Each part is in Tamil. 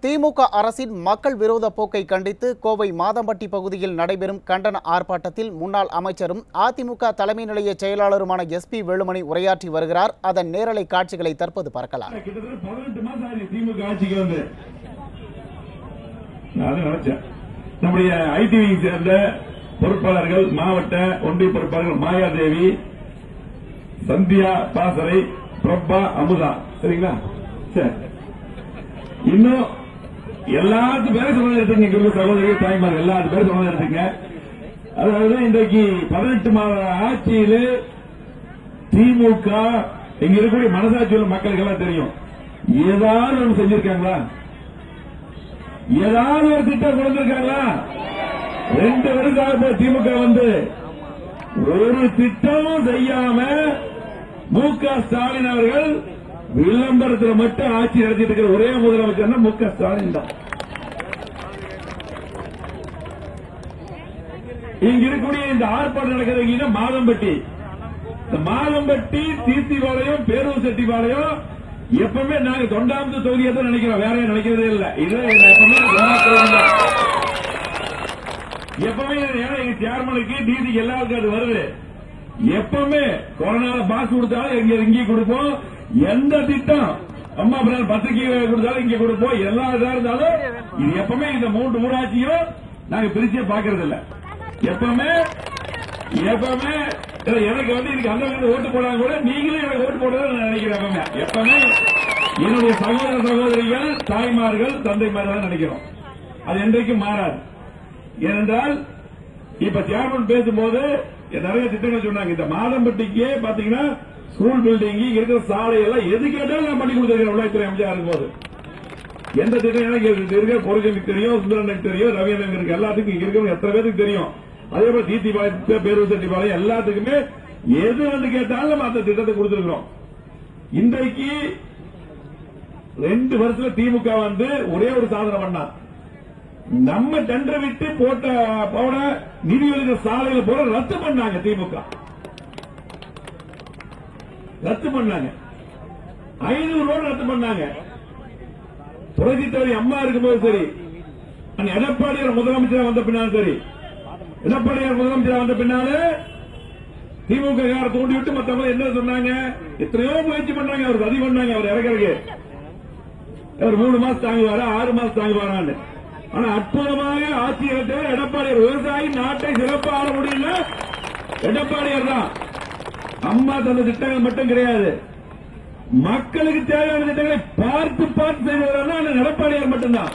திமுக அரசின் மக்கள் விரோத போக்கை கண்டித்து கோவை மாதம்பட்டி பகுதியில் நடைபெறும் கண்டன ஆர்ப்பாட்டத்தில் முன்னாள் அமைச்சரும் அதிமுக தலைமை நிலைய செயலாளருமான SP வேலுமணி உரையாற்றி வருகிறார். அதன் நேரலை காட்சிகளை தற்போது பார்க்கலாம். நம்முடைய ஐடிவி சேர்ந்த பொறுப்பாளர்கள், மாவட்ட ஒன்றிய பொறுப்பாளர்கள் மாயாதேவி, சந்தியா, பாசறை, பிரபா, அமுதா, சரிங்களா? சரி, இன்னும் எல்லாத்து பேரும் சொல்ல எடுத்துங்க, சகோதரிகள், தாய்மார்கள் எல்லாத்து பேரும் சொல்ல எடுத்துங்க. அதாவது இன்றைக்கு 18 மாத ஆட்சியில் திமுக இங்க இருக்கக்கூடிய மனசாட்சி உள்ள மக்களுக்கு எல்லாம் தெரியும். ஏதாவது ஒன்று செஞ்சிருக்காங்களா? ஏதாவது ஒரு திட்டம் கொடுத்திருக்காங்களா? 2 வருஷம் திமுக வந்து ஒரு திட்டமும் செய்யாம மு.க. ஸ்டாலின் அவர்கள் விளம்பரத்தில் மட்டும் ஆட்சி நடத்திட்டு இருக்கிற ஒரே முதலமைச்சர் மு.க. ஸ்டாலின் தான். இங்க இருக்கக்கூடிய இந்த ஆர்ப்பாட்டம் நடக்கிறது மாதம்பட்டி. இந்த மாதம்பட்டி, தீர்த்திபாளையம், பேரூர் செட்டிபாளையம் எப்பவுமே நாங்க தொண்டாமுத்து தொகுதியை தான் நினைக்கிறோம், வேற நினைக்கிறதே இல்லை. இது எப்பவுமே எங்க சேர்மனுக்கு டிசிக்கு எல்லாருக்கும் அது வருது. எப்பவுமே கொரோனால பாஸ் கொடுத்தாலும் இங்கே கொடுப்போம். எந்த திட்டம் அம்மா பத்திரிகை கொடுத்தாலும் இங்க கொடுப்போம். எல்லா இதா இருந்தாலும் இது எப்பவுமே இந்த 3 ஊராட்சியும் நாங்க பிரிச்சே பாக்குறது இல்ல. எப்பவுமே எனக்கு வந்து இதுக்கு அந்த ஓட்டு போடாங்க கூட நீங்களும் எனக்கு ஓட்டு போடுறது நினைக்கிறேன். எப்பவுமே என்னுடைய சகோதர சகோதரிகள், தாய்மார்கள், தந்தைமார்கள் நினைக்கிறோம். அது என்றைக்கும் மாறாது. ஏனென்றால் இப்ப சேர்மன் பேசும்போது நிறைய திட்டங்கள் சொன்னாங்க. இந்த மாதம்பட்டிக்கு பாத்தீங்கன்னா ஸ்கூல் பில்டிங், இருக்கிற சாலை எல்லாம் எது கேட்டாலும் நான் பண்ணி கொடுத்திருக்கேன். உள்துறை அமைச்சர் இருக்கும்போது எந்த திட்டம் எனக்கு இருக்கிற பொருளுக்கு தெரியும், சுந்தரனுக்கு தெரியும், ரவீந்திரனுக்கு எல்லாத்துக்கும் இங்க இருக்கிற எத்தனை பேருக்கு தெரியும். அதே போல தீர்த்திபாளையம், பேரூர் செட்டிபாளையம் எல்லாத்துக்குமே எது வந்து கேட்டாலும் நம்ம அந்த திட்டத்தை கொடுத்திருக்கிறோம். இன்றைக்கு 2 வருஷத்துல திமுக வந்து ஒரே ஒரு சாதனை பண்ணா, நம்ம டெண்டர் விட்டு போட நிதி ஒதுக்க சாலையில போற ரத்து பண்ணாங்க. திமுக ரத்து பண்ணாங்க. 500 ரோடு ரத்து பண்ணாங்க. புரட்சி தலைவி அம்மா இருக்கும்போது சரி, எடப்பாடியார் முதலமைச்சர் வந்த பின்னாலும் சரி, எடப்பாடியார் முதலமைச்சர் வந்த பின்னாலே திமுக தூண்டி விட்டு மத்தவங்க என்ன சொன்னாங்க, எத்தனையோ முயற்சி பண்ணாங்க. அவர் சதி பண்ணாங்க. அவர் இறக்கிறதுக்கு அவர் 3 மாசம் தாங்குவாரா, 6 மாசம் தாங்குவாரான்னு. ஆனா அற்புதமாக ஆட்சி இழந்தவர் எடப்பாடியார். விவசாயி நாட்டை சிறப்பாக ஆள முடியல எடப்பாடியார் தான். அம்மா தந்த திட்டங்கள் மட்டும் கிடையாது, மக்களுக்கு தேவையான திட்டங்களை பார்த்து செய்வதா எடப்பாடியார் மட்டும்தான்.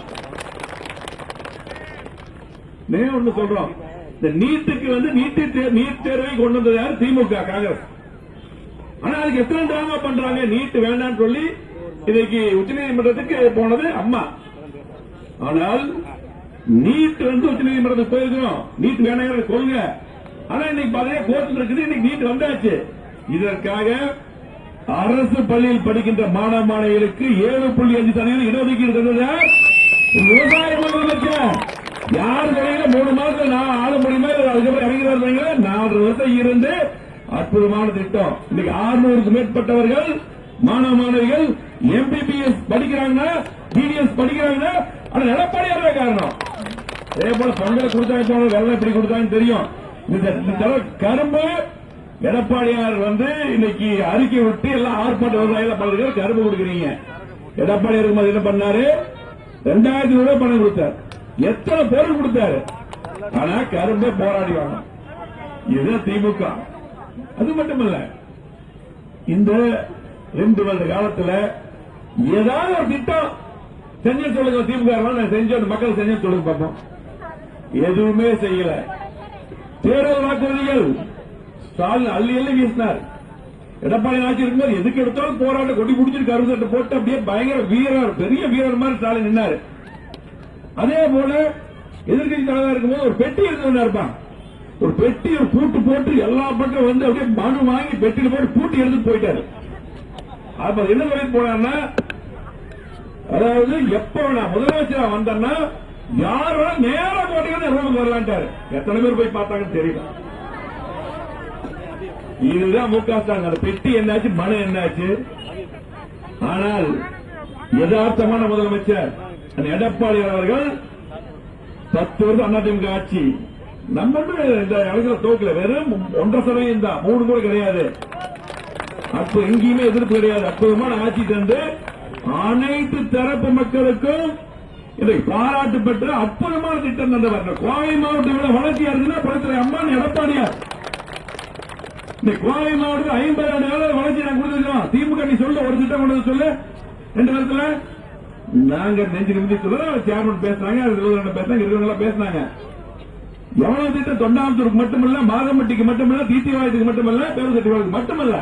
ஒண்ணு சொல்றோம், இந்த நீட்டுக்கு வந்து நீட் தேர்வை கொண்டு வந்தது யார்? திமுக, காங்கிரஸ். ஆனா அதுக்கு எத்தனை டிராமா பண்றாங்க. நீட் வேண்டாம்னு சொல்லி இன்னைக்கு உச்சநீதிமன்றத்துக்கு போனது அம்மா. ஆனால் நீட் வந்து உச்சநீதிமன்றத்துக்கு போயிருக்கோம், நீட் வேணாங்க கொள்க. ஆனா இன்னைக்கு பாத்தீங்கன்னா கோர்ட் இருக்குது, இன்னைக்கு நீட் வந்தாச்சு. இதற்காக அரசு பள்ளியில் படிக்கின்ற மாணவ மாணவிகளுக்கு 7.5% இடஒதுக்கீடு தந்தது விவசாய முதலமைச்சர். யார் வரையில 3 மாசத்துல நான் ஆள முடியுமா, அதுக்கப்புறம் இறங்கிறாங்க. 4 வருஷம் இருந்து அற்புதமான திட்டம். இன்னைக்கு 600க்கும் மேற்பட்டவர்கள் மாணவ மாணவிகள் MBBS படிக்கிறாங்கன்னா, BDS படிக்கிறாங்கன்னா, ஆனா எடப்பாடியார் தான் காரணம். அதே போல பொங்கல் கொடுத்தாங்க, வெள்ளம் எப்படி கொடுத்தாங்கன்னு தெரியும். கரும்பு எடப்பாடியார் வந்து இன்னைக்கு அறிக்கை விட்டு எல்லாம் ஆர்ப்பாட்ட விவசாயிகள் பல்வேறு கரும்பு கொடுக்குறீங்க. எடப்பாடியார் இருக்கும்போது என்ன பண்ணாரு? 2000 ரூபாய் பணம் கொடுத்தார். எத்தனை பொருள் கொடுத்தாரு? ஆனா கரும்பை போராடிவாங்க. இதுதான் திமுக. அது மட்டுமல்ல, இந்த 2 வருட காலத்துல ஏதாவது ஒரு திட்டம் செஞ்சு சொல்லுங்க. திமுக செஞ்ச மக்கள் செஞ்சு சொல்லுங்க பார்ப்போம். எதுவுமே செய்யல. தேர்தல் வாக்குறுதிகள் ஸ்டாலின் அள்ளி அள்ளி வீசினார். எடப்பாடி ஆட்சி இருக்கும்போது எதுக்கு எடுத்தாலும் போராட்டம், கொடி பிடிச்சிட்டு கருப்பு சட்டை போட்டு அப்படியே பயங்கர வீரர், பெரிய வீரர் மாதிரி ஸ்டாலின் நின்னாரு. அதே போல எதிர்கட்சி தலைவராக இருக்கும்போது ஒரு பெட்டி எடுத்து இருப்பான். ஒரு பெட்டி ஒரு பூட்டு போட்டு எல்லா பக்கம் வந்து அப்படியே மனு வாங்கி பெட்டியில் போட்டு பூட்டி எடுத்து போயிட்டாரு. அப்ப என்ன சொல்லிட்டு போனார்னா, அதாவது எப்ப நான் முதலமைச்சர் வந்தேன்னா யாரும் நேரம் கோட்டைக்கு வரலான்ட்டாரு. எத்தனை பேர் போய் பார்த்தாங்கன்னு தெரியல. இதுதான் மு.க. ஸ்டாலின். அந்த பெட்டி என்னாச்சு, மனு என்னாச்சு. ஆனால் யதார்த்தமான முதலமைச்சர், எடப்பாடி அவர்கள் 10 வருஷம் அதிமுக ஆட்சி நம்ம இந்த இடத்துல தோக்கல, வெறும் 1.5% தான், 3 கூட கிடையாது. அப்ப எங்கேயுமே எதிர்ப்பு கிடையாது. அற்புதமான ஆட்சி தந்து அனைத்து தரப்பு மக்களுக்கும் இன்றைக்கு பாராட்டு பெற்ற அற்புதமான திட்டம் தந்தவர். கோவை மாவட்டம் வளர்ச்சியா இருக்குன்னா படுத்துற அம்மா எடப்பாடியார். இந்த கோவை மாவட்டத்தில் 50,000 வளர்ச்சி நான் கொடுத்துருக்கோம். திமுக நீ சொல்ல ஒரு திட்டம் கொண்டு சொல்லு 2 வருஷத்துல. நாங்க நெஞ்சு நிமிதி சொல்ல சேர்மன் பேசுறாங்க, பேசுறாங்க, இருக்கிறவங்க பேசுறாங்க. எவ்வளவு திட்டம் தொண்டாமுத்தூருக்கு மட்டுமல்ல, மாதம்பட்டிக்கு மட்டுமல்ல, தீத்திவாயத்துக்கு மட்டுமல்ல, பேருசெட்டிவாளுக்கு மட்டுமல்ல,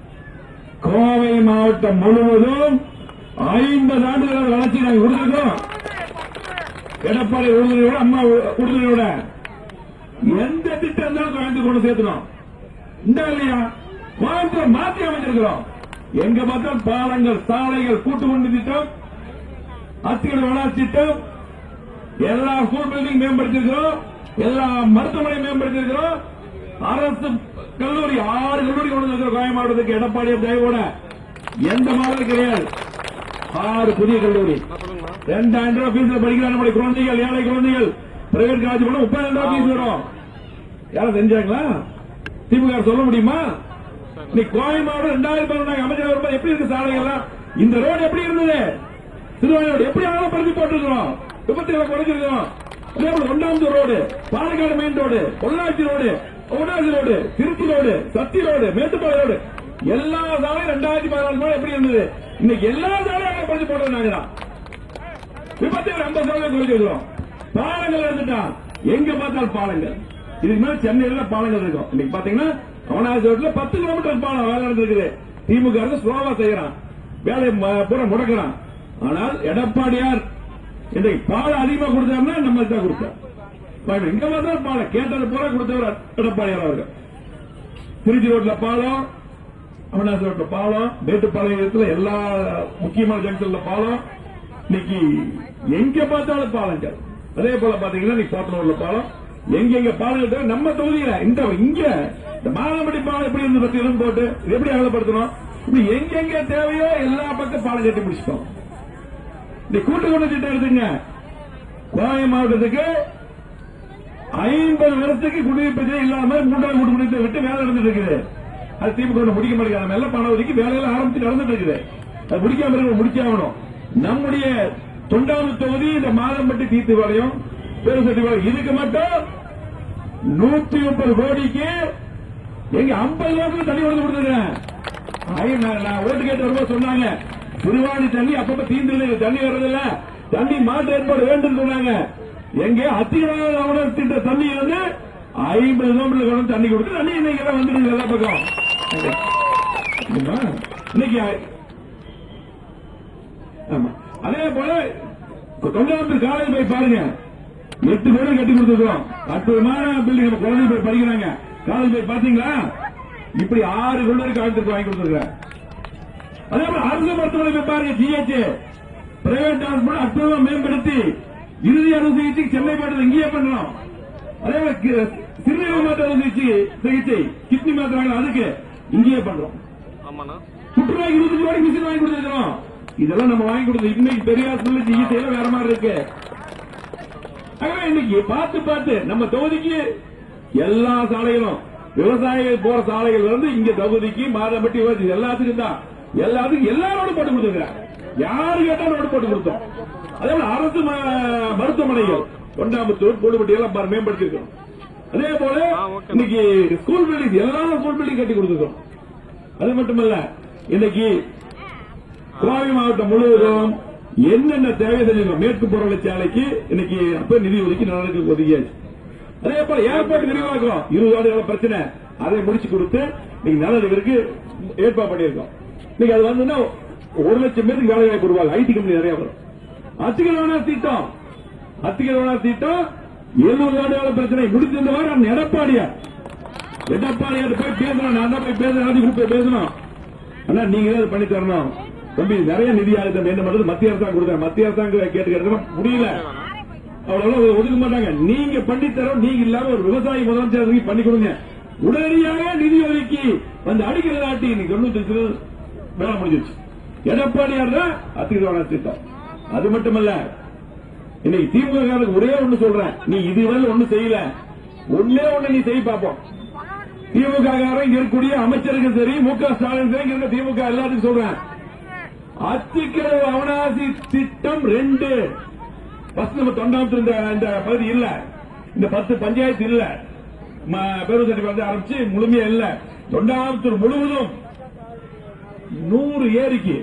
கோவை மாவட்டம் முழுவதும் 50 ஆண்டுகள் வளர்ச்சி நாங்கள் கொடுத்திருக்கோம். எடப்பாடி உறுதுணையோட, அம்மா உறுதுணையோட எந்த திட்டம் இருந்தாலும் கோயம்புத்தூர் கொண்டு சேர்த்தணும். இந்த இல்லையா கோயம்புத்தூர் மாற்றி அமைச்சிருக்கிறோம். எங்க பார்த்தால் பாலங்கள், சாலைகள், கூட்டுக்குடி திட்டம், அத்திகட வளர்ச்சி திட்டம், எல்லா ஸ்கூல் பில்டிங் மேம்படுத்திருக்கிறோம், எல்லா மருத்துவமனை மேம்படுத்திருக்கிறோம். அரசு கல்லூரி 6 கல்லூரி கொண்டு இருக்கிற கோவை மாவட்டத்துக்கு எடப்பாடி தயவோட எந்த மாவட்டம் கிடையாது. 6 புதிய கல்லூரி, 2,000 ரூபாய் பீஸ்ல படிக்கிறாங்க நம்முடைய குழந்தைகள், ஏழை குழந்தைகள். பிரைவேட் காலேஜ் போனா 30,000 ரூபாய் பீஸ் வரும். யாரும் செஞ்சாங்களா? திமுக சொல்ல முடியுமா? இன்னைக்கு கோவை மாவட்டம் 2012 அமைச்சர் வரும்போது எப்படி இருக்கு சாலைகள்லாம்? இந்த ரோடு எப்படி இருந்தது? திருவாரூர் எப்படி படுத்தி போட்டிருக்கிறோம், விபத்துகளை குறைச்சிருக்கிறோம். அதே போல 1வது road, Palakkad main road, Pollachi road, Udasi road, Trichy road, Sathy road, Mettupalayam road, எல்லா சாலையும் 2014 எப்படி இருந்தது? இன்னைக்கு எல்லா சாலையும் படுத்தி போட்டது. விபத்துகள் 50% குறைச்சிருக்கிறோம். பாலங்கள் எடுத்துட்டா எங்க பார்த்தால் பாலங்கள். இதுக்கு மேல சென்னையில பாலங்கள் இருக்கும். இன்னைக்கு பாத்தீங்கன்னா அவனாசி ரோட்ல 10 கிலோமீட்டர் பாலம் வேலை நடந்திருக்குது. திமுக அரசு ஸ்லோவா செய்யறான், வேலையை பூரா முடக்கிறான். ஆனால் எடப்பாடியார் இன்றைக்கு பாலம் அதிகமா கொடுத்தாருன்னா நம்ம தான் கொடுத்தார். இங்க பார்த்தால் பாலம் கேட்டது பூரா கொடுத்தவர் எடப்பாடியார் அவர்கள். திருச்சி ரோட்ல பாலம், அவனாசி ரோட்ல பாலம், மேட்டுப்பாளையத்துல எல்லா முக்கியமான ஜங்ஷன்ல பாலம். இன்னைக்கு எங்க பார்த்தாலும் பாலங்கள். அதே போல பாத்தீங்கன்னா இன்னைக்கு போத்தனூர்ல பாலம், எங்க பாலம் நம்ம தொகுதியில இங்க இந்த மாதம்பட்டி பாலம் எப்படி இருந்து பத்தி இடம் போட்டு எப்படி அகலப்படுத்தணும், இப்படி எங்கெங்க தேவையோ எல்லா பக்கம் பாலம் கட்டி முடிச்சிட்டோம். இந்த கூட்டுக்குடி திட்டம் எடுத்துங்க. கோவை மாவட்டத்துக்கு 50 வருஷத்துக்கு குடியிருப்பு இல்லாம 3வது கூட்டுக்குடி விட்டு வேலை நடந்துட்டு இருக்குது. அது திமுக முடிக்க மாட்டேங்கிறாங்க. நல்ல பணம் ஒதுக்கி வேலையில ஆரம்பிச்சு நடந்துட்டு இருக்குது. அது முடிக்காம முடிச்சாகணும். நம்முடைய தொண்டாமுத்தூர் தொகுதி இந்த மாதம்பட்டி தீர்த்துவாளையம், பேருசெட்டிவாளையம் இதுக்கு மட்டும் 130 கோடிக்கு எங்க 50 லட்சம் தண்ணி வந்து கொடுத்துருக்கேன். நான் ஓட்டு கேட்டு வரும்போது சொன்னாங்க, திருவாணி தண்ணி அப்பப்ப தீர்ந்து தண்ணி வர்றதில்ல, தண்ணி மாற்று ஏற்பாடு வேண்டும் சொன்னாங்க. எங்க அத்திகர திட்ட தண்ணி வந்து 50 கிலோமீட்டர் தண்ணி கொடுத்து தண்ணி இன்னைக்கு வந்துருக்கு எல்லா பக்கம். இன்னைக்கு அதே போல தொண்டாமுத்தூர் காலேஜ் போய் பாருங்க, 8 பேரும் கட்டி கொடுத்துருக்கோம். அற்புதமான பில்டிங், குழந்தை போய் படிக்கிறாங்க. காலேஜ் போய் பாத்தீங்களா? இப்படி 6 கல்லூரி காலேஜ் வாங்கி கொடுத்துருக்கேன். அதே போல அரசு மருத்துவமனை போய் பாருங்க, ஜிஹெச் பிரைவேட் ஹாஸ்பிட்டல் அற்புதமா மேம்படுத்தி இறுதி அறுவை சிகிச்சை சென்னை மாவட்டத்தில் இங்கேயே பண்ணணும். அதே போல சிறுநீரக மாற்ற சிகிச்சை கிட்னி மாத்திராங்க, அதுக்கு இங்கேயே பண்றோம். புற்றுநோய் 20 கோடி மிஷின் வாங்கி கொடுத்துருக்கோம். இதெல்லாம் நம்ம வாங்கி கொடுத்தோம். இன்னைக்கு பெரிய ஹாஸ்பிட்டல் சிகிச்சையில வேற மாதிரி இருக்கு. இன்னைக்கு பார்த்து நம்ம தொகுதிக்கு எல்லா சாலைகளும், விவசாயிகள் போற சாலைகள் வந்து இங்க தொகுதிக்கு மாதம்பட்டி எல்லாத்துக்கும் தான், எல்லாரோடும் போட்டு கொடுத்துருக்காங்க. யாரு கேட்டாலும் ரோடு போட்டு கொடுத்தோம். அதே போல அரசு மருத்துவமனைகள் தொண்டாமுத்தூர், கோடுபட்டி எல்லாம் மேம்படுத்திருக்கோம். அதே போல இன்னைக்கு ஸ்கூல் பில்டிங், எல்லா ஸ்கூல் பில்டிங் கட்டி கொடுத்துருக்கோம். அது மட்டுமல்ல, இன்னைக்கு கோவை மாவட்டம் முழுவதும் என்னென்ன தேவை செஞ்சிருக்கோம். மேற்கு புறவழி சாலைக்கு இன்னைக்கு அப்ப நிதி ஒதுக்கி நடக்க ஒதுக்கியாச்சு. அதே போல ஏர்போர்ட் விரிவாக்கம் 20 ஆண்டுகள பிரச்சனை, அதை முடிச்சு கொடுத்து இன்னைக்கு நல்லதுக்கு ஏற்பாடு பண்ணியிருக்கோம். இன்னைக்கு அது வந்து 1 லட்சம் பேருக்கு வேலை வாய்ப்பு உருவாங்க. ஐடி கம்பெனி நிறைய வரும். அத்திகர திட்டம் 70 ஆண்டுகள பிரச்சனை முடிச்சிருந்த வாரம் எடப்பாடியார் போய் பேசணும். நான் தான் போய் பேசணும். ஆனா நீங்க தான் பண்ணி தரணும் தம்பி. நிறைய நிதி ஆயுதம் என்ன பண்றது மத்திய அரசாங்கம் கொடுத்தாங்க. மத்திய அரசாங்கம் கேட்டு முடியல, அவ்வளவு ஒதுக்க மாட்டாங்க. நீங்க பண்ணி தரோம். நீங்க இல்லாம ஒரு விவசாயி முதலமைச்சர் பண்ணி கொடுங்க. உடனடியாக நிதி ஒதுக்கி வந்து அடிக்கிறது ஆட்டி இன்னைக்கு 95 வேலை முடிஞ்சிருச்சு. எடப்பாடியார் தான் அத்திகர திட்டம். அது மட்டுமல்ல, இன்னைக்கு திமுக ஒரே ஒண்ணு சொல்றேன், நீ இதுவரை ஒண்ணு செய்யல, ஒன்னே ஒண்ணு நீ செய்ய பார்ப்போம். திமுக இங்க இருக்கக்கூடிய அமைச்சருக்கு சரி, மு.க. ஸ்டாலின் சரி, இங்க திமுக எல்லாத்துக்கும் சொல்றேன், அத்திக்கடவு அவனாசி திட்டம் 2 நம்ம தொண்டாமத்து இந்த பகுதி இல்ல, இந்த 10 பஞ்சாயத்து இல்ல, பேருந்து வந்து ஆரம்பிச்சு முழுமையா இல்ல, தொண்டாமத்தூர் முழுவதும் 100 ஏரிக்கு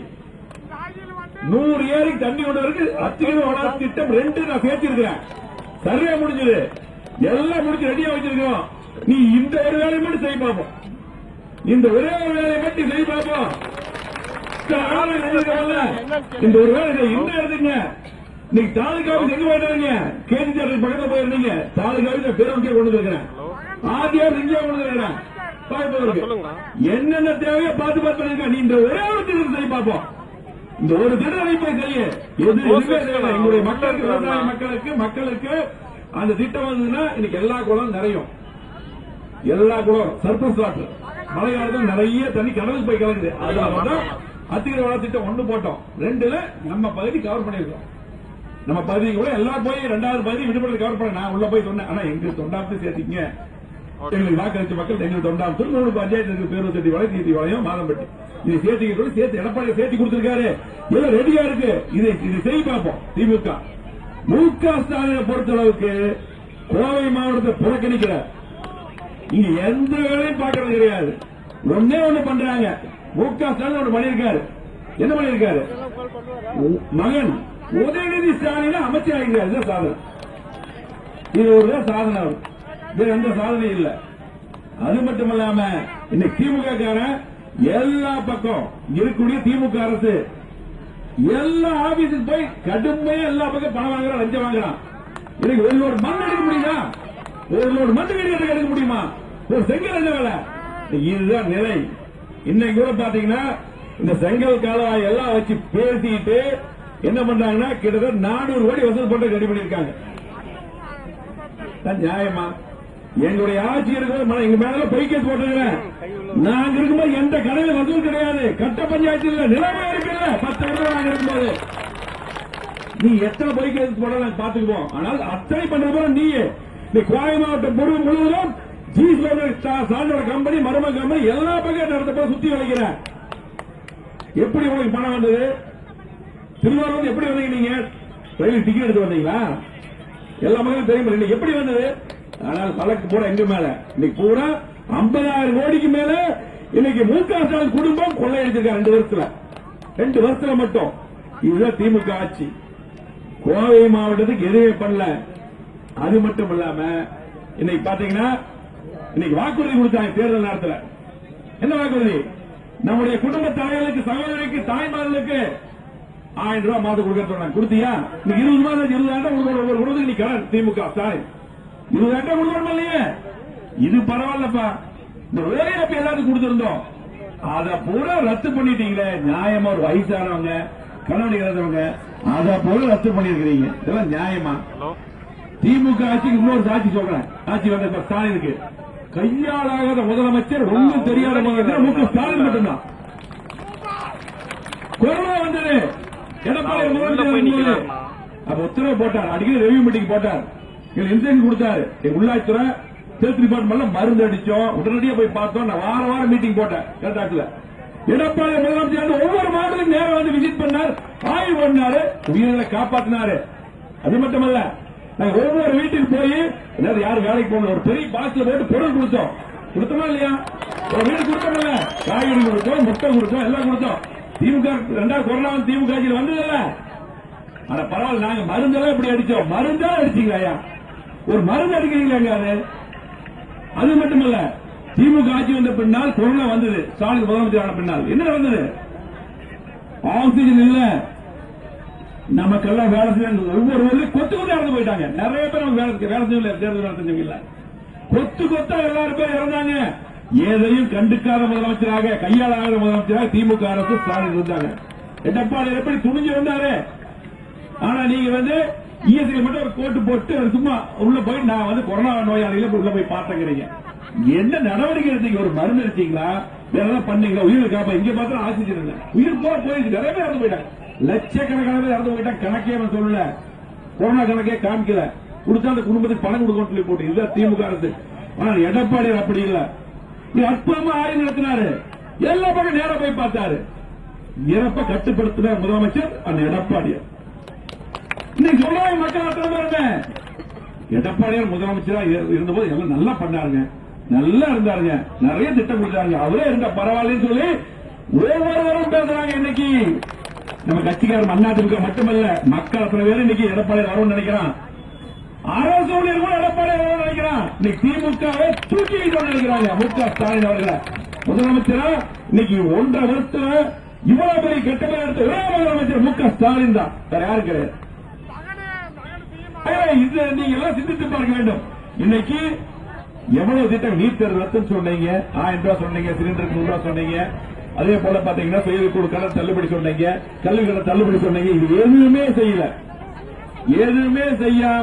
தண்ணி கொண்டு இருக்கு. அத்திக்கடவு அவனாசி திட்டம் 2 நான் சேர்த்திருக்கிறேன். சர்வே முடிஞ்சது, எல்லாம் முடிஞ்சு ரெடியா வச்சிருக்கோம். நீ இந்த ஒரு வேலையை மட்டும் செய்ய பார்ப்போம், இந்த ஒரே ஒரு வேலையை மட்டும் செய்ய பார்ப்போம். இந்த ஒரு வேலை இன்னும் எடுத்துங்க. இன்னைக்கு தாலுகாவுக்கு எங்க போயிட்டாங்க, கேஜி தேட்டர் பக்கத்தில் போயிருந்தீங்க, தாலுகாவுக்கு பேருந்து கொண்டு இருக்கிறேன், ஆதியார் இங்கே கொண்டு இருக்கிறேன். என்னென்ன தேவையோ பார்த்து பார்த்து நீ இந்த ஒரே ஒரு திட்டம் செய்ய பார்ப்போம். இந்த ஒரு திட்டம் போய் செய்ய எங்களுடைய மக்களுக்கு, விவசாய மக்களுக்கு அந்த திட்டம் வந்ததுன்னா இன்னைக்கு எல்லா குளம் நிறையும், எல்லா குளம் சர்ப்ளஸ் வாட்டர், மழை காலத்தில் நிறைய தண்ணி கடலுக்கு போய் கலக்குது. அதனாலதான் அத்திக்கடவு வள திட்டம் 1 போட்டோம், 2ல நம்ம பகுதி கவர் பண்ணிருக்கோம். நம்ம பகுதி கூட எல்லாம் போய் 2வது பகுதி விடுபடுறது கவர் பண்ண நான் உள்ள போய் சொன்னேன். ஆனா எங்க தொண்டாமத்து சேர்த்திங்க, எங்களுக்கு வாக்களிச்ச மக்கள் எங்களுக்கு தொண்டாமத்து 3 பஞ்சாயத்து பேருந்து செட்டி வளையம், தீத்தி வளையம், மாதம்பட்டி இதை சேர்த்து எடப்பாடி சேர்த்து கொடுத்திருக்காரு. எல்லாம் ரெடியா இருக்கு. இதை செய்ய பார்ப்போம். திமுக மு.க. ஸ்டாலினை பொறுத்தளவுக்கு கோவை மாவட்டத்தை புறக்கணிக்கிறார். இங்க எந்த வேலையும் பார்க்கறது கிடையாது. ஒன்னே ஒண்ணு பண்றாங்க, மு.க. ஸ்டாலின் ஒண்ணு பண்ணிருக்காரு. என்ன பண்ணிருக்காரு, மகன் உதயநிதி ஸ்டாலின் அமைச்சராகிறார். சாதனை, இது ஒரு சாதனை, வேற எந்த சாதனையும் இல்ல. அது மட்டுமல்லாம இன்னைக்கு திமுக காரன் எல்லா பக்கம் இருக்கக்கூடிய திமுக அரசு எல்லா ஆபீஸுக்கு போய் கடுமையா எல்லா பக்கம் பணம் வாங்குறான், லஞ்சம் வாங்குறான். இன்னைக்கு ஒரு லோடு மண் எடுக்க முடியுதா, ஒரு லோடு மண் எடுக்க முடியுமா, ஒரு செங்கல் என்ன வேலை, இதுதான் நிலை. இன்னைக்கு கூட பாத்தீங்கன்னா இந்த செங்கல் கால்வாய் எல்லாம் வச்சு பேசிட்டு என்ன பண்றாங்கன்னா கிட்டத்தட்ட 400 கோடி வசூல் பண்ற ரெடி பண்ணிருக்காங்க. நியாயமா? எங்களுடைய ஆட்சி இருக்கிற எங்க மேல பொய்கேஸ் போட்டுக்கிறேன். நாங்க இருக்கும்போது எந்த கடையில வசூல் கிடையாது, கட்ட பஞ்சாயத்து இல்ல, நிலைமை இருக்குல்ல. 10 வருடம் நாங்க இருக்கும்போது நீ எத்தனை பொய்கேஸ் போட நாங்க பாத்துக்குவோம். ஆனால் அத்தனை பண்ற போல நீ கோவை மாவட்டம் முழுவதும் சான்றோட கம்பெனி, மரும கம்பெனி எல்லா பக்கம் நடத்த சுத்தி வளைக்கிற. எப்படி உங்களுக்கு பணம் வந்தது? திருவாரூர் எப்படி வந்தீங்க? நீங்க ரயில் டிக்கெட் எடுத்து வந்தீங்களா? எல்லா மக்களும் தெரியும் எப்படி வந்தது. ஆனால் வழக்கு பூரா எங்க மேல, இன்னைக்கு பூரா 50,000 கோடிக்கு மேல இன்னைக்கு மு.க. ஸ்டாலின் குடும்பம் கொள்ளையடிச்சிருக்காங்க 2 வருஷத்துல மட்டும். இதுதான் திமுக ஆட்சி. கோவை மாவட்டத்துக்கு எதுவுமே பண்ணல. அது மட்டும் இல்லாம இன்னைக்கு பாத்தீங்கன்னா இன்னைக்கு வாக்குறுதி கொடுத்தாங்க தேர்தல் நேரத்தில். என்ன வாக்குறுதி? நம்முடைய குடும்ப தலைவர்களுக்கு, சகோதரிக்கு, தாய்மார்களுக்கு 1000 ரூபாய் மாதம் கொடுக்க சொன்னாங்க. கொடுத்தியா? 20 மாதம் 20,000 ஒவ்வொரு குடும்பத்துக்கு நீ கடன். திமுக ஸ்டாலின் 20,000 கொடுக்கணும் இல்லையே, இது பரவாயில்லப்பா. இந்த வேலையப்ப எல்லாத்துக்கும் கொடுத்திருந்தோம், அதை பூரா ரத்து பண்ணிட்டீங்களே. நியாயமா? ஒரு வயசானவங்க, கணவன் இறந்தவங்க, அதை பூரா ரத்து பண்ணிருக்கிறீங்க. இதெல்லாம் நியாயமா? திமுக ஆட்சிக்கு இன்னொரு சாட்சி சொல்றேன். ஆட்சி வந்த ஸ்டாலினுக்கு கையாளாகாத முதலமைச்சர், ஒன்றும் தெரியாத முதலமைச்சர் மு.க. ஸ்டாலின் மட்டும்தான். கொரோனா வந்தது, எடப்பாடி முதலமைச்சர் அப்ப உத்தரவு போட்டார், அடிக்கடி ரெவியூ மீட்டிங் போட்டார், இன்சென்டிவ் கொடுத்தாரு. உள்ளாட்சித்துறை ஹெல்த் டிபார்ட்மெண்ட்ல மருந்து அடிச்சோம், உடனடியாக போய் பார்த்தோம். நான் வாரம் மீட்டிங் போட்டேன் கலெக்டர்ல. எடப்பாடி முதலமைச்சர் ஒவ்வொரு மாவட்டத்திலும் நேரம் வந்து விசிட் பண்ணார், ஆய்வு பண்ணாரு, உயிர்களை காப்பாற்றினாரு. அது மட்டுமல்ல, நாங்க ஒவ்வொரு வீட்டுக்கு போய் யாரும் வேலைக்கு போகணும், ஒரு பெரிய பாக்ஸ்ல போட்டு பொருள் கொடுத்தோம். கொடுத்தோமா இல்லையா? ஒரு வீடு கொடுத்தோம்ல, காய்கறி கொடுத்தோம், முட்டை கொடுத்தோம், எல்லாம் கொடுத்தோம். திமுக 2வது கொரோனா திமுக ஆட்சியில் வந்ததில்ல. ஆனா பரவாயில்ல, நாங்க மருந்தெல்லாம் எப்படி அடிச்சோம்? மருந்தா அடிச்சீங்களா? ஒரு மருந்து அடிக்கிறீங்களா? அது மட்டுமல்ல, திமுக ஆட்சி வந்த பின்னால் கொரோனா வந்தது. ஸ்டாலின் முதலமைச்சர் ஆன பின்னால் என்ன வந்தது? ஆக்சிஜன் இல்ல, நமக்கெல்லாம் வேலை செய்ய ஒவ்வொரு ஊர்லயும் கொத்து கொண்டு இறந்து போயிட்டாங்க. நிறைய பேர் வேலை செய்யல, தேர்தல் நடத்தவங்க கொத்து கொத்தா எல்லாரும் பேர் இறந்தாங்க. எதையும் கண்டுக்காத முதலமைச்சராக, கையாளாத முதலமைச்சராக திமுக அரசு ஸ்டாலின் இருந்தாங்க. எடப்பாடி எப்படி துணிஞ்சு வந்தாரு. ஆனா நீங்க இஎஸ்ஐ மட்டும் ஒரு கோட்டு போட்டு சும்மா உள்ள போய் நான் கொரோனா நோயாளிகளை உள்ள போய் பார்த்தேங்கிறீங்க. என்ன நடவடிக்கை எடுத்தீங்க? ஒரு மருந்து எடுத்தீங்களா? வேற ஏதாவது பண்ணீங்களா? உயிர் காப்பா இங்க பார்த்தா ஆக்சிஜன் இல்ல, உயிர் போயிடுச்சு. நிறைய பேர் இறந்து போயிட்டாங்க, லட்சக்கணக்கான பேர் இறந்து போயிட்டாங்க. கணக்கே சொல்லல. கொரோனா கணக்கே காமிக்கல, கொடுத்தா அந்த குடும்பத்துக்கு பணம் கொடுக்கணும்னு சொல்லி போட்டு இதுதான் திமுக அரசு. ஆனால் எடப்பாடி அப்படி இல்ல, அற்புதமா ஆய்வு நடத்தினாரு, எல்லா பக்கம் நேரம் போய் பார்த்தாரு. இறப்ப கட்டுப்படுத்தின முதலமைச்சர் அந்த எடப்பாடியார். இன்னைக்கு சொல்றாங்க மக்கள் அத்தனை பேருங்க, எடப்பாடியார் முதலமைச்சரா இருந்தபோது எல்லாம் நல்லா பண்ணாருங்க, நல்லா இருந்தாருங்க, நிறைய திட்டம் கொடுத்தாங்க, அவரே இருந்தா பரவாயில்லன்னு சொல்லி ஒவ்வொருவரும் பேசுறாங்க. இன்னைக்கு நம்ம கட்சிக்காரர் அதிமுக மட்டுமல்ல, மக்கள் அத்தனை பேர் இன்னைக்கு எடப்பாடியார் வரும்னு நினைக்கிறான். அரசு ஊழியர் கூட எடப்பாடியார் வரும்னு நினைக்கிறான். இன்னைக்கு திமுகவை தூக்கி வைக்கணும்னு நினைக்கிறாங்க. முக ஸ்டாலின் அவர்களை முதலமைச்சரா இன்னைக்கு 1.5 வருஷத்துல இவ்வளவு பெரிய கெட்ட பேர் எடுத்த ஒரே முதலமைச்சர் முக ஸ்டாலின் தான், வேற யாரும் கிடையாது. இது நீங்க எல்லாம் சிந்தித்து பார்க்க வேண்டும். இன்னைக்கு எவ்வளவு திட்டம், நீட் தேர்வு ரத்து சொன்னீங்க, 1000 ரூபாய் சொன்னீங்க, சிலிண்டருக்கு 100 ரூபாய் சொன்னீங்க, அதே போல பாத்தீங்கன்னா செயற்குழு கடன் தள்ளுபடி சொன்னீங்க, கல்வி கடன் தள்ளுபடி சொன்னீங்க. இது எதுவுமே செய்யல, எதுவுமே செய்யாம,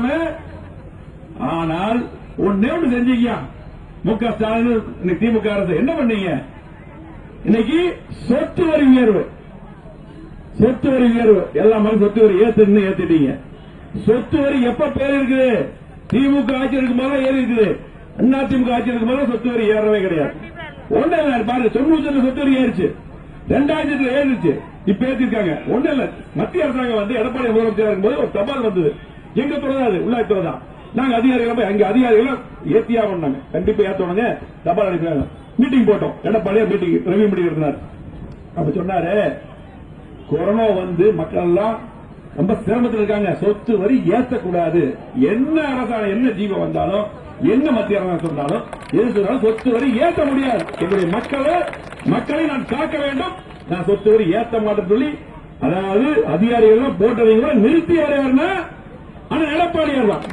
ஆனால் ஒன்னே ஒன்று செஞ்சீங்க. முக ஸ்டாலின் திமுக அரசு என்ன பண்ணீங்க? இன்னைக்கு சொத்து வரி உயர்வு, சொத்து வரி உயர்வு எல்லா சொத்து வரி ஏத்துட்டீங்க. சொத்து வரி எப்ப பேர் இருக்குது? திமுக ஆட்சி இருக்கும் போது ஏறி இருக்குது. அதிமுக ஆட்சி இருக்கும் போது சொத்து வரி ஏறவே கிடையாது. ஒண்ணு இல்ல பாருங்க, 90 சொத்து வரி ஏறிச்சு, 2000 ஏறிச்சு, இப்ப ஏற்றிருக்காங்க. ஒண்ணு இல்ல, மத்திய அரசாங்கம் வந்து எடப்பாடி முதலமைச்சர் இருக்கும்போது ஒரு தபால் வந்தது, எங்க துறைதான், உள்ளாட்சித்துறை தான். நாங்க அதிகாரிகள் போய் அங்க அதிகாரிகள் ஏத்தியா பண்ணாங்க, கண்டிப்பா ஏத்தோணுங்க, தபால் அனுப்பினாங்க. மீட்டிங் போட்டோம், எடப்பாடியார் மீட்டிங் ரிவ்யூ மீட்டிங் இருந்தார். அப்ப சொன்னாரு, கொரோனா வந்து மக்கள் எல்லாம் ரொம்ப சிரமத்தில் இருக்காங்க, சொத்து வரி ஏற்றக்கூடாது. என்ன அரசாங்கம், என்ன ஜீவம் வந்தாலும், என்ன மத்திய அரசாங்கம் சொன்னாலும், எது சொன்னாலும் சொத்து வரி ஏற்ற முடியாது. என்னுடைய மக்களை நான் காக்க வேண்டும், நான் சொத்து வரி ஏற்ற மாட்டேன்னு சொல்லி, அதாவது அதிகாரிகள் போட்டதை கூட நிறுத்தியார் யாருன்னா எடப்பாடியார் தான்.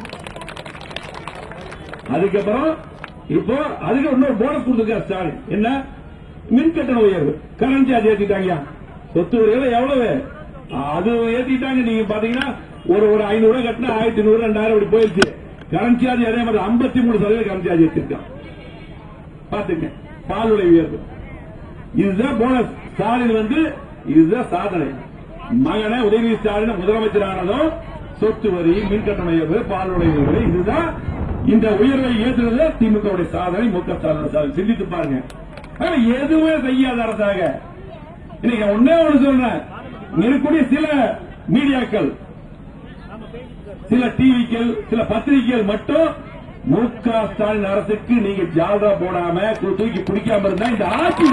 அதுக்கப்புறம் இப்போ அதுக்கு இன்னொரு போனஸ் கொடுத்திருக்காரு ஸ்டாலின். என்ன? மின் கட்டண உயர்வு, கரண்ட் சார்ஜ் ஏற்றிட்டாங்க. சொத்து வரிகளை எவ்வளவு அது ஏற்றிட்டாங்க. நீங்க பாத்தீங்கன்னா ஒரு 500 ரூபாய் கட்டினா 1500 2000 அப்படி போயிருச்சு. கரண்ட் சார்ஜ் அதே மாதிரி 53% கரண்ட் சார்ஜ் ஏற்றிருக்கான். பாத்துங்க, பால் விலை உயர்வு, இதுதான் போனஸ். ஸ்டாலின் வந்து இதுதான் சாதனை. மகனை உதயநிதி ஸ்டாலின் முதலமைச்சர் ஆனதும் சொத்து வரி, மின் கட்டண உயர்வு, பால் விலை உயர்வு, இதுதான் இந்த உயர்வை ஏற்றுறது திமுக சாதனை. முக ஸ்டாலின் சிந்தித்து பாருங்க. எதுவுமே செய்யாத அரசாக இன்னைக்கு ஒன்னே ஒன்று சொல்றேன், இருக்கக்கூடிய சில மீடியாக்கள், சில டிவிக்கள், சில பத்திரிகைகள் மட்டும் முக ஸ்டாலின் அரசுக்கு நீங்க ஜால்ரா போடாம தூக்கி பிடிக்காம இருந்தா இந்த ஆட்சி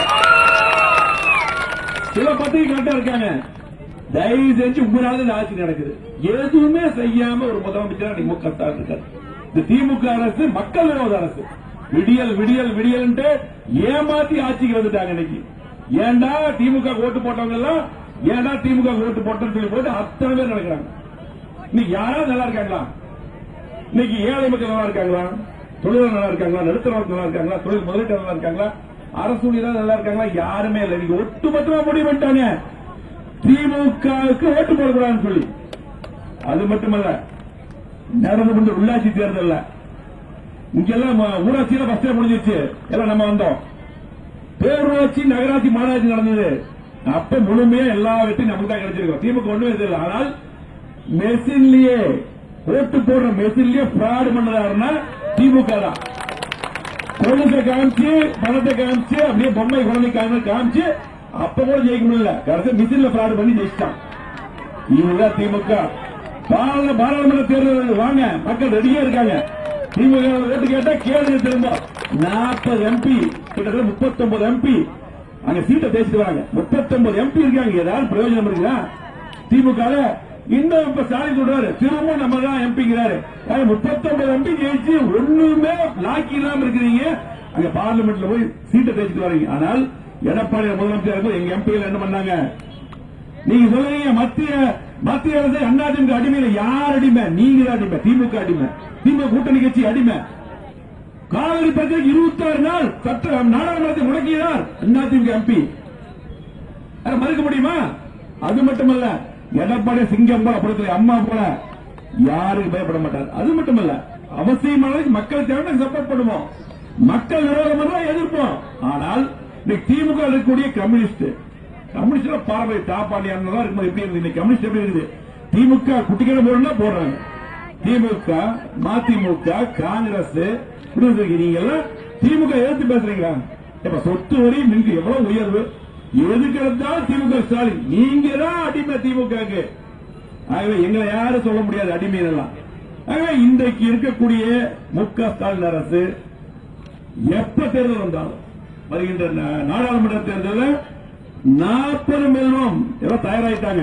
சில பத்திரிகை கரெக்டா இருக்காங்க. தயவு செஞ்சு உங்களால இந்த ஆட்சி நடக்குது. எதுவுமே செய்யாம ஒரு முதலமைச்சர் முக ஸ்டாலின் இருக்காரு. இந்த திமுக அரசு மக்கள் விரோத அரசு. விடியல் விடியல் விடியல் ஏமாத்தி ஆட்சிக்கு வந்துட்டாங்க. இன்னைக்கு ஏண்டா திமுக ஓட்டு போட்டவங்க எல்லாம் ஏண்டா திமுக ஓட்டு போட்டோம்னு சொல்லி போட்டு அத்தனை பேர் நடக்கிறாங்க. இன்னைக்கு யாராவது நல்லா இருக்காங்களா? இன்னைக்கு ஏழை மக்கள் நல்லா இருக்காங்களா? தொழிலாளர் நல்லா இருக்காங்களா? நடுத்தர நல்லா இருக்காங்களா? தொழில் முதலீட்டாளர் நல்லா இருக்காங்களா? அரசு நல்லா இருக்காங்களா? யாருமே இல்லை. இன்னைக்கு ஒட்டுமொத்தமா முடிவு பண்ணிட்டாங்க திமுகவுக்கு ஓட்டு போடக்கூடாதுன்னு சொல்லி. அது மட்டுமல்ல, நடந்து கொண்ட உள்ளாட்சி தேர்தல் இங்கெல்லாம் ஊராட்சியில பஸ்டே முடிஞ்சிருச்சு, எல்லாம் நம்ம வந்தோம். பேரூராட்சி, நகராட்சி, மாநகராட்சி நடந்தது. அப்ப முழுமையா எல்லா வெற்றியும் நமக்கு தான் கிடைச்சிருக்கோம். திமுக ஒண்ணுமே தெரியல. ஆனால் மெஷின்லயே ஓட்டு போடுற மெஷின்லயே பிராடு பண்ணதாருன்னா திமுக தான். குழந்தை காமிச்சு, பணத்தை காமிச்சு, அப்படியே பொம்மை குழந்தை காமிச்சு அப்ப கூட ஜெயிக்க முடியல. கடைசி மிஷின்ல பிராடு பண்ணி ஜெயிச்சிட்டான். இதுதான் திமுக. பாராளுமன்ற தேர்தல் வாங்க, மக்கள் ரெடியா இருக்காங்க. திமுக ஓட்டு கேட்டா கேளுங்க. திரும்ப 40 எம்பி, கிட்டத்தட்ட 39 எம்பி அங்க சீட்டை தேய்ச்சிட்டு வராங்க. 39 எம்பி இருக்காங்க. ஏதாவது பிரயோஜனம் இருக்குதா திமுக? இன்னும் இப்ப ஸ்டாலின் சொல்றாரு, திரும்ப நம்ம தான் எம்பிங்கிறாரு. 39 எம்பி ஜெயிச்சு ஒண்ணுமே லாக்கி இல்லாம இருக்கிறீங்க. அங்க பார்லிமெண்ட்ல போய் சீட்டை தேய்ச்சிட்டு வரீங்க. ஆனால் எடப்பாடி முதலமைச்சர் எங்க எம்பிகள் என்ன பண்ணாங்க? நீங்க சொல்றீங்க மத்திய அரசு அதிமுக அடிமையில. யார் அடிமை? நீங்க தான் அடிமை. திமுக அடிமை, திமுக கூட்டணி கட்சி அடிமை. காவிரி பிரச்சனை 26 நாள் நாடாளுமன்றத்தை முடக்கினார் அதிமுக எம்பி. மறுக்க முடியுமா? அது மட்டுமல்ல, எடப்பாடி சிங்கம் போல படத்துல அம்மா போல யாருக்கு பயப்பட மாட்டார். அது மட்டுமல்ல, அவசியமான மக்கள் தேவை சப்போர்ட் பண்ணுவோம், மக்கள் விரோதம் தான் எதிர்ப்போம். ஆனால் திமுக இருக்கக்கூடிய கம்யூனிஸ்ட் பார்வை தாப்பாண்டியா இருக்கும்போது எப்படி இருந்தது? கம்யூனிஸ்ட் எப்படி இருக்குது? திமுக குட்டிக்கிற போடுனா போடுறாங்க. திமுக, மதிமுக, காங்கிரஸ் நீங்க எல்லாம் திமுக எதிர்த்து பேசுறீங்களா? இப்ப சொத்து வரி மின்கு எவ்வளவு உயர்வு, எதுக்கு எடுத்தாலும் திமுக ஸ்டாலின் நீங்க தான் அடிமை திமுக. ஆகவே எங்களை யாரும் சொல்ல முடியாது அடிமை எல்லாம். ஆகவே இன்றைக்கு இருக்கக்கூடிய மு.க. ஸ்டாலின் அரசு எப்ப தேர்தல் வந்தாலும் வருகின்ற நாடாளுமன்ற தேர்தலில் 40 வெல்வோம் எல்லாம் தயாராயிட்டாங்க.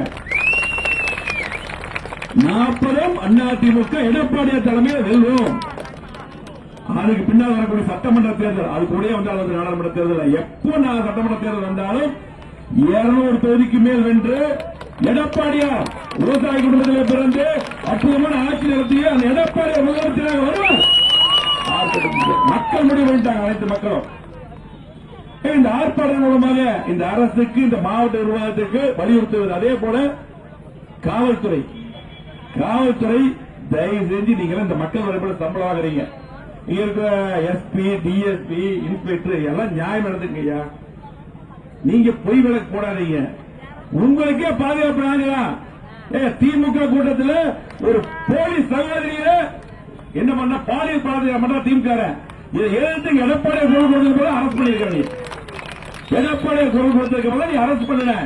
40 அதிமுக எடப்பாடியார் தலைமையில் வெல்வோம். அதுக்கு பின்னால் வரக்கூடிய சட்டமன்ற தேர்தல் அது கூட வந்தாலும் நாடாளுமன்ற தேர்தல் எப்போ சட்டமன்ற தேர்தல் வந்தாலும் 200 தொகுதிக்கு மேல் வென்று எடப்பாடியார் விவசாய குடும்பத்தில் பிறந்து அற்புதமான ஆட்சி நடத்திய அந்த எடப்பாடியார் முதலமைச்சராக வருவார். மக்கள் முடிவு பண்ணிட்டாங்க. அனைத்து மக்களும் இந்த ஆர்ப்பாட்டம் மூலமாக இந்த அரசுக்கு இந்த மாவட்ட நிர்வாகத்துக்கு வலியுறுத்துவது. அதே போல காவல்துறை தயவு செஞ்சு நீங்க இந்த மக்கள் வரைபட சம்பளம் ஆகுறீங்க. இங்க இருக்கிற எஸ்பி, டிஎஸ்பி, இன்ஸ்பெக்டர் எல்லாம் நியாயம் நடந்துங்கய்யா. நீங்க பொய் விளக்கு போடாதீங்க. உங்களுக்கே பாதுகாப்பு நாங்களா? திமுக கூட்டத்தில் ஒரு போலீஸ் சகோதரியில என்ன பண்ண பாலியல் பாதுகாப்பு பண்ற திமுக இதை எதிர்த்து எடப்பாடியார் குரல் கொடுத்தது போல அரசு பண்ணிருக்காங்க. எடப்பாடியார் குரல் கொடுத்ததுக்கு போல நீ அரசு பண்ணல.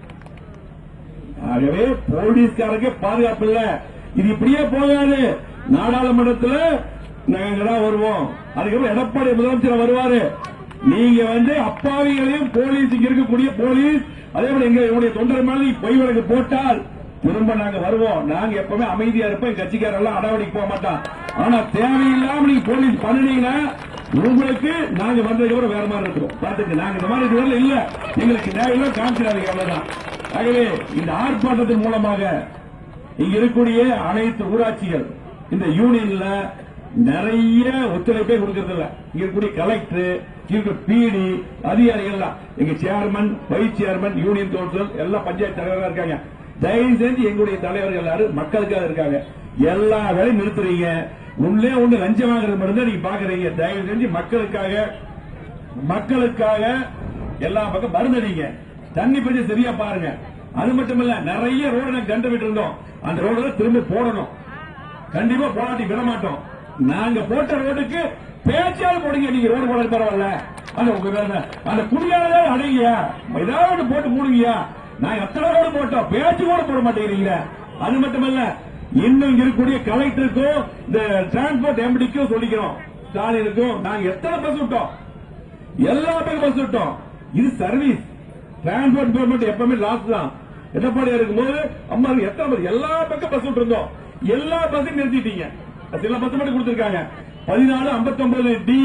ஆகவே போலீஸ்காரருக்கு பாதுகாப்பு இல்ல. இது இப்படியே போகாது. நாடாளுமன்றத்தில் நாங்க வருவோம். அதுக்கப்புறம் எடப்பாடி முதலமைச்சர் வருவாரு. நீங்க அப்பாவிகளையும் போலீஸ் இங்க இருக்கக்கூடிய போலீஸ் அதே போல எங்களுடைய தொண்டர் மேல பொய் வழக்கு போட்டால் திரும்ப நாங்க வருவோம். நாங்க எப்பவுமே அமைதியா இருப்போம். கட்சிக்காரெல்லாம் அடவடிக்கு போக மாட்டோம். ஆனா தேவையில்லாம நீங்க போலீஸ் பண்ணினீங்கன்னா உங்களுக்கு நாங்க வந்ததுக்கு வேற மாதிரி இருக்கிறோம். பாத்துக்கு நாங்க இந்த மாதிரி இதுவரை இல்ல. எங்களுக்கு தேவையில்லை காமிச்சிடாதீங்க. அவ்வளவுதான். ஆகவே இந்த ஆர்ப்பாட்டத்தின் மூலமாக இங்க இருக்கக்கூடிய அனைத்து ஊராட்சிகள் இந்த யூனியன்ல நிறைய ஒத்துழைப்பே கொடுக்கறதில்ல. இங்க இருக்கக்கூடிய கலெக்டர், பிடி அதிகாரிகள் எங்க chairman, vice chairman, union council எல்லாம் பஞ்சாயத்து தலைவராக இருக்காங்க. தயவு செஞ்சு எங்களுடைய தலைவர்கள் எல்லாரும் மக்களுக்காக இருக்காங்க. எல்லா வேலையும் நிறுத்துறீங்க. உள்ளே ஒண்ணு லஞ்சம் வாங்குறது மட்டும்தான் நீங்க பாக்குறீங்க. தயவு செஞ்சு மக்களுக்காக எல்லா பக்கம் மருந்தடிங்க. தண்ணி பற்றி சரியா பாருங்க. அது மட்டும் இல்ல நிறைய ரோடு கண்டு விட்டு இருந்தோம். அந்த ரோடு திரும்ப போடணும். கண்டிப்பா போராட்டி விட மாட்டோம். நாங்க போட்ட ரோடுக்கு பேச்சால் போடுங்க. நீங்க ரோடு போட பரவாயில்ல. அந்த குடியாளர் அடையா ஏதாவது போட்டு போடுங்கயா. நாங்க எத்தனை ரோடு போட்டோம், பேச்சு கூட போட மாட்டேங்கிறீங்க. அது மட்டுமல்ல இன்னும் இருக்கக்கூடிய கலெக்டருக்கும் இந்த டிரான்ஸ்போர்ட் எம்டிக்கும் சொல்லிக்கிறோம். ஸ்டாலினுக்கும் நாங்க எத்தனை பஸ் விட்டோம், எல்லா பக்கம் பஸ் விட்டோம். இது சர்வீஸ். டிரான்ஸ்போர்ட் டிபார்ட்மெண்ட் எப்பவுமே லாஸ் தான். எடப்பாடியா இருக்கும்போது அம்மா எத்தனை பஸ் எல்லா பக்கம் பஸ் விட்டு இருந்தோம். எல்லா பஸ்ஸையும் நிறுத்திட்டீங்க. சில பஸ் மட்டும் கொடுத்திருக்காங்க. 14, 59 டி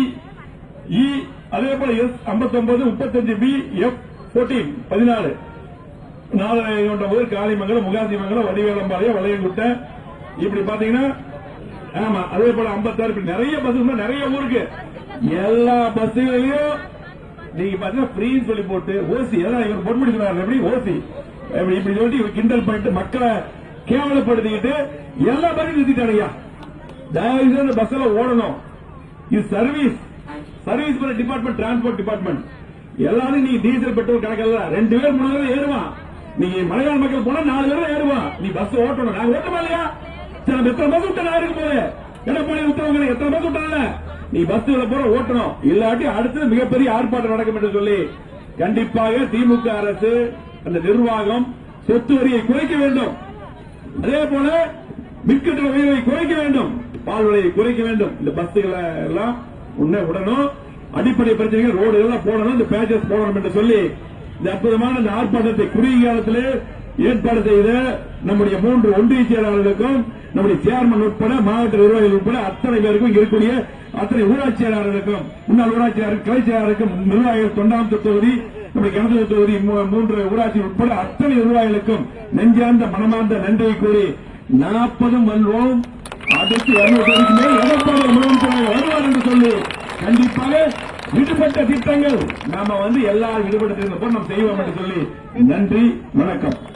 இ அதே போல S 59, 35 P F 14 14 Nagarayakottam, Kalimangalam, Mugasimangalam, Vadivelampalayam, Valayankuttai இப்படி பாத்தீங்கன்னா ஆமா அதே போல 56 நிறைய பஸ் நிறைய ஊருக்கு எல்லா பஸ்களையும் நீங்க பாத்தீங்கன்னா ஃப்ரீன்னு சொல்லி போட்டு ஓசி இவர் போட்டு முடிக்கிறாரு. எப்படி ஓசி இப்படி சொல்லி கிண்டல் பண்ணிட்டு மக்களை கேவலப்படுத்திக்கிட்டு எல்லா பஸ்ஸையும் நிறுத்திட்டாங்க. தயவுசெய்து பஸ் எல்லாம் ஓடணும். இது சர்வீஸ் பண்ண டிபார்ட்மெண்ட், டிரான்ஸ்போர்ட் டிபார்ட்மெண்ட். எல்லாரும் நீ டீசல் பெட்ரோல் கணக்கல 2 பேர் 3 பேர் ஏறுவான். நீங்க மலையாள மக்கள் போனா 4 பேர் ஏறுவான். நீ பஸ் ஓட்டணும். நாங்க ஓட்டமா இல்லையா? எத்தனை பஸ் விட்ட நான் இருக்கும் போது எடப்பாடி விட்டவங்க எத்தனை பஸ் விட்டாங்க. நீ பஸ் போற ஓட்டணும். இல்லாட்டி அடுத்து மிகப்பெரிய ஆர்ப்பாட்டம் நடக்கும் என்று சொல்லி கண்டிப்பாக திமுக அரசு அந்த நிர்வாகம் சொத்து வரியை குறைக்க வேண்டும். அதே போல மின்கட்டண உயர்வை குறைக்க வேண்டும். பால் விலையை குறைக்க வேண்டும். இந்த பஸ்களை எல்லாம் உடனும் அடிப்படை பிரச்சனைகள் ரோடு எல்லாம் போடணும். இந்த பேச்சஸ் போடணும் என்று சொல்லி இந்த அற்புதமான இந்த ஆர்ப்பாட்டத்தை குறுகிய காலத்திலே ஏற்பாடு செய்த நம்முடைய 3 ஒன்றிய செயலாளர்களுக்கும் நம்முடைய சேர்மன் உட்பட மாவட்ட நிர்வாகிகள் உட்பட அத்தனை பேருக்கும் இருக்கக்கூடிய அத்தனை ஊராட்சி செயலாளர்களுக்கும் முன்னாள் ஊராட்சி கிளை செயலாளருக்கும் நிர்வாகிகள் தொண்டாம் தொகுதி நம்முடைய கிணத்து தொகுதி 3 ஊராட்சி உட்பட அத்தனை நிர்வாகிகளுக்கும் நெஞ்சார்ந்த மனமார்ந்த நன்றியை கூறி 40 வெல்வோம். அடுத்து 200 மேல் எடப்பாடி முதலமைச்சராக வருவார் என்று சொல்லி கண்டிப்பாக விடுபட்ட திட்டங்கள் நாம எல்லாரும் விடுபட்ட நம்ம செய்வோம் என்று சொல்லி நன்றி, வணக்கம்.